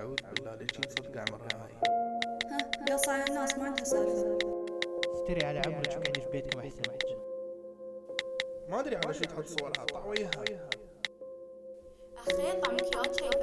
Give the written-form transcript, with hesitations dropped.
أعوذ بالله ليش صدق عمرها هاي. ها يا صايع الناس ما عندها سالفة. استري على عمرك وقعدي في بيتكم احسن. ما أدري على شو تحط صورها طعويها. أخي طعمك يا شاي